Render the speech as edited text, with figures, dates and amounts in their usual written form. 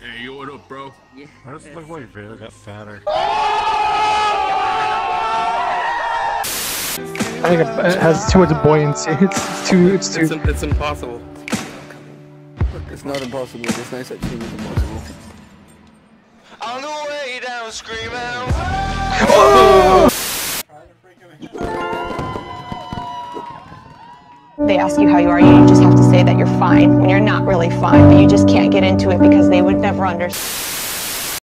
Hey, yo, what up, bro? Yeah. I just look like Vader got fatter. I think it has too much buoyancy. It's too. It's impossible. It's not impossible. This nice actually is impossible. On the way down, screaming. Oh! They ask you how you are, you just have to say that you're fine when you're not really fine, but you just can't get into it because they would never understand.